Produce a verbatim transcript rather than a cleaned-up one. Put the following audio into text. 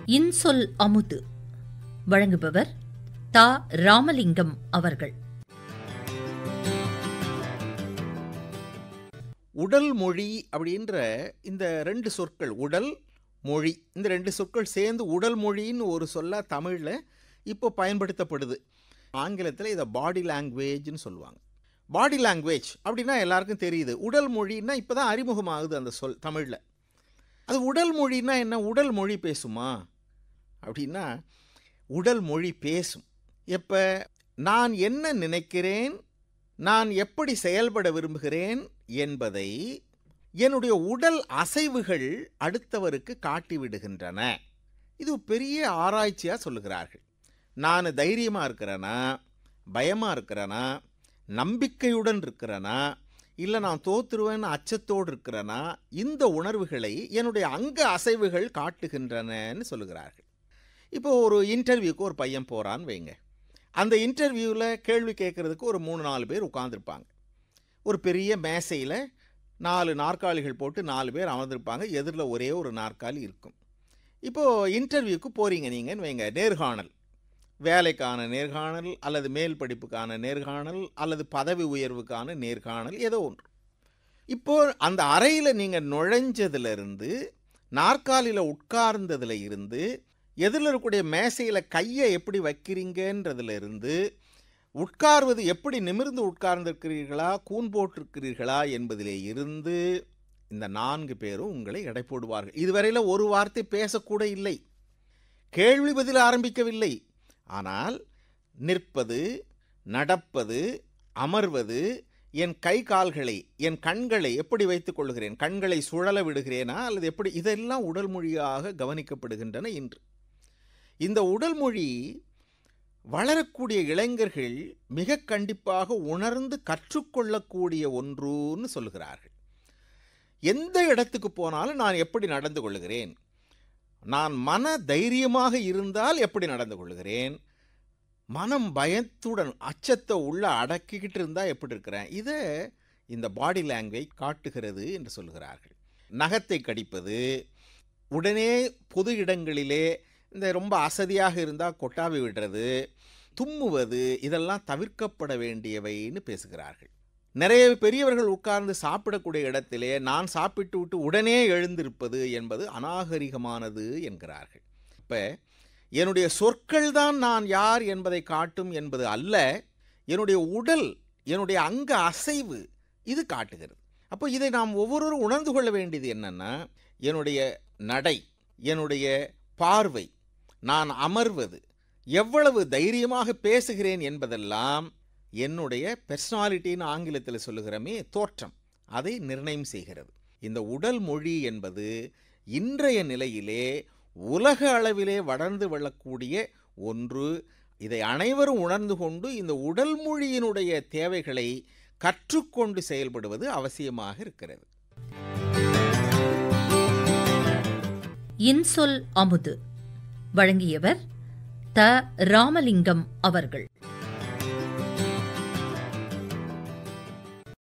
இன்சொல் அமுது வழங்குபவர் தா. ராமலிங்கம் அவர்கள். உடல் மொழி அப்படின்ற இந்த ரெண்டு சொற்கள், உடல் மொழி, இந்த ரெண்டு சொற்கள் சேர்ந்து உடல் மொழின்னு ஒரு சொல்ல தமிழில் இப்போ பயன்படுத்தப்படுது. ஆங்கிலத்தில் இதை பாடி லாங்குவேஜ்னு சொல்லுவாங்க. பாடி லாங்குவேஜ் அப்படின்னா எல்லாருக்கும் தெரியுது. உடல் மொழின்னா இப்போ தான் அறிமுகமாகுது அந்த சொல் தமிழில். அது உடல் மொழின்னா என்ன? உடல் மொழி பேசுமா அப்படின்னா, உடல் மொழி பேசும். எப்போ நான் என்ன நினைக்கிறேன், நான் எப்படி செயல்பட விரும்புகிறேன் என்பதை என்னுடைய உடல் அசைவுகள் அடுத்தவருக்கு காட்டிவிடுகின்றன. இது பெரிய ஆராய்ச்சியாக சொல்லுகிறார்கள். நான் தைரியமாக இருக்கிறேனா, பயமாக இருக்கிறேனா, நம்பிக்கையுடன் இருக்கிறேனா, இல்லை நான் தோற்றுருவேன்னு அச்சத்தோடு இருக்கிறேனா, இந்த உணர்வுகளை என்னுடைய அங்க அசைவுகள் காட்டுகின்றனன்னு சொல்லுகிறார்கள். இப்போ ஒரு இன்டர்வியூக்கு ஒரு பையன் போகிறான்னு வைங்க. அந்த இன்டர்வியூவில் கேள்வி கேட்குறதுக்கு ஒரு மூணு நாலு பேர் உட்காந்துருப்பாங்க. ஒரு பெரிய மேசையில் நாலு நாற்காலிகள் போட்டு நாலு பேர் அமர்ந்திருப்பாங்க. எதிரில் ஒரே ஒரு நாற்காலி இருக்கும். இப்போது இன்டர்வியூக்கு போகிறீங்க நீங்கன்னு வைங்க. நேர்காணல், வேலைக்கான நேர்காணல் அல்லது மேல் படிப்புக்கான நேர்காணல் அல்லது பதவி உயர்வுக்கான நேர்காணல், ஏதோ ஒன்று. இப்போது அந்த அறையில் நீங்கள் நுழைஞ்சதுலேருந்து, நாற்காலியில் உட்கார்ந்ததில் இருந்து, எதிரில் இருக்கக்கூடிய மேசையில் கையை எப்படி வைக்கிறீங்கன்றதுல இருந்து, உட்கார்வது எப்படி நிமிர்ந்து உட்கார்ந்திருக்கிறீர்களா, கூன் போட்டிருக்கிறீர்களா என்பதிலே இருந்து இந்த நான்கு பேரும் உங்களை எடை போடுவார்கள். இதுவரையில் ஒரு வார்த்தை பேசக்கூட இல்லை, கேள்வி பதில் ஆரம்பிக்கவில்லை. ஆனால் நிற்பது, நடப்பது, அமர்வது, என் கை கால்களை, என் கண்களை எப்படி வைத்துக் கொள்கிறேன், கண்களை சுழல விடுகிறேனா அல்லது எப்படி, இதெல்லாம் உடல் மொழியாக கவனிக்கப்படுகின்றன இன்று. இந்த உடல் மொழி வளரக்கூடிய இளைஞர்கள் மிக கண்டிப்பாக உணர்ந்து கற்றுக்கொள்ளக்கூடிய ஒன்றுன்னு சொல்லுகிறார்கள். எந்த இடத்துக்கு போனாலும் நான் எப்படி நடந்து கொள்கிறேன், நான் மன தைரியமாக இருந்தால் எப்படி நடந்து கொள்கிறேன், மனம் பயத்துடன் அச்சத்தை உள்ள அடக்கிக்கிட்டு இருந்தால் எப்படி இருக்கிறேன், இதை இந்த பாடி லாங்குவேஜ் காட்டுகிறது என்று சொல்கிறார்கள். நகத்தை கடிப்பது, உடனே பொது இடங்களிலே இந்த ரொம்ப அசதியாக இருந்தால் கொட்டாவி விடுறது, தும்முவது, இதெல்லாம் தவிர்க்கப்பட வேண்டியவைன்னு பேசுகிறார்கள். நிறைய பெரியவர்கள் உட்கார்ந்து சாப்பிடக்கூடிய இடத்திலே நான் சாப்பிட்டு விட்டு உடனே எழுந்திருப்பது என்பது அநாகரிகமானது என்கிறார்கள். இப்போ என்னுடைய சொற்கள் தான் நான் யார் என்பதை காட்டும் என்பது அல்ல, என்னுடைய உடல், என்னுடைய அங்க அசைவு இது காட்டுகிறது. அப்போ இதை நாம் ஒவ்வொருவரும் உணர்ந்து கொள்ள வேண்டியது என்னென்னா, என்னுடைய நடை, என்னுடைய பார்வை, நான் அமர்வது, எவ்வளவு தைரியமாக பேசுகிறேன் என்பதெல்லாம் என்னுடைய பெர்சனாலிட்டின்னு ஆங்கிலத்தில் சொல்லுகிறமே, தோற்றம், அதை நிர்ணயம் செய்கிறது. இந்த உடல் மொழி என்பது இன்றைய நிலையிலே உலக அளவிலே வளர்ந்து வரக்கூடிய ஒன்று. இதை அனைவரும் உணர்ந்து கொண்டு இந்த உடல் மொழியினுடைய தேவைகளை கற்றுக்கொண்டு செயல்படுவது அவசியமாக இருக்கிறது. இன்சொல் அமுது வழங்கியவர் த. ராமலிங்கம் அவர்கள்.